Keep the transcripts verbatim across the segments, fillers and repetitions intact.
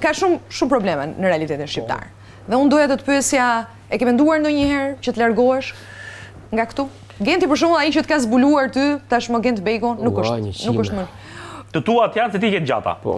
ka shumë shumë probleme në realitetin shqiptar. Dhe unë doja të të pyesja, e ke menduar ndonjëherë që të largohesh nga këtu? Genti për shembull ai që të ka zbuluar ty, tashmë Gent Beko, nuk është nuk është më. Të tuat janë se ti je gjata. Po.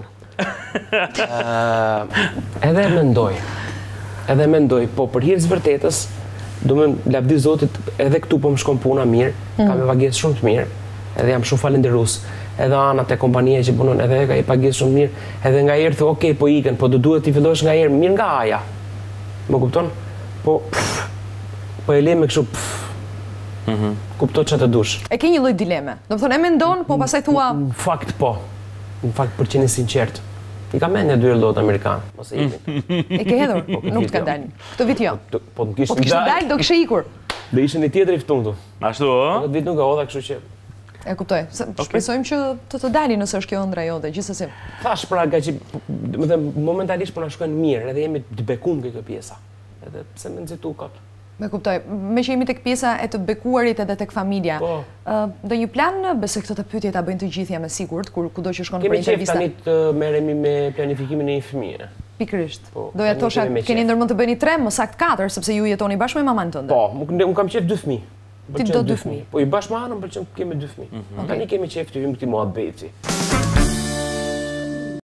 Edhe mendoj. Edhe mendoj, po për hir të vërtetës, do më lavdi Zotit, edhe këtu po më shkon puna mirë, kam me pagesë shumë të mirë, edhe jam shumë falenderues. Edhe anat e kompania që punon, edhe ka i pagesë shumë mirë, edhe nga herë thë, okay, po ikën, po do duhet t'i fillosh nga herë mirë nga aja. Më kupton? Po po e le me kështu. Kupto që të dush. E ke një lloj dileme. Do të thonë e mendon, po pastaj thua. Në fakt po. Në fakt për qenë sinqert. I ka mendje dy lodë amerikan, mos e ikin. E ke hedhur, nuk të kanë dalë. Këtë vit jo. Po të kishte dalë, do kishe ikur. Do ishte një tjetër i ftuar. Ashtu ë? Këtë vit nuk e hodha, kështu që e kuptoj. Shpresojmë që të të dalin nëse është kjo ëndra jote, gjithsesi. Thash pra që, domethënë momentalisht po na shkojnë mirë, edhe jemi të bekuar nga kjo pjesa. Edhe pse më nxitu kot. Me kuptoj. Me që jemi tek pjesa e të bekuarit edhe tek familja. Po. Do një plan, besoj këtë të pyetje ta bëjnë të gjithja me sigurt, kur kudo që shkon për intervista. intervista. Kemi qef tani të merremi me planifikimin e një fëmie. Pikërisht. Doja të thosha, keni ndërmend të bëni tre, më saktë katër, sepse ju jetoni bashkë me maman tënde. Po, unë kam qef dy fëmijë. Ti do dy fëmijë. Po i bashkë me anën pëlqen kemi dy fëmijë. Tani kemi qef të vim këtij muhabeti.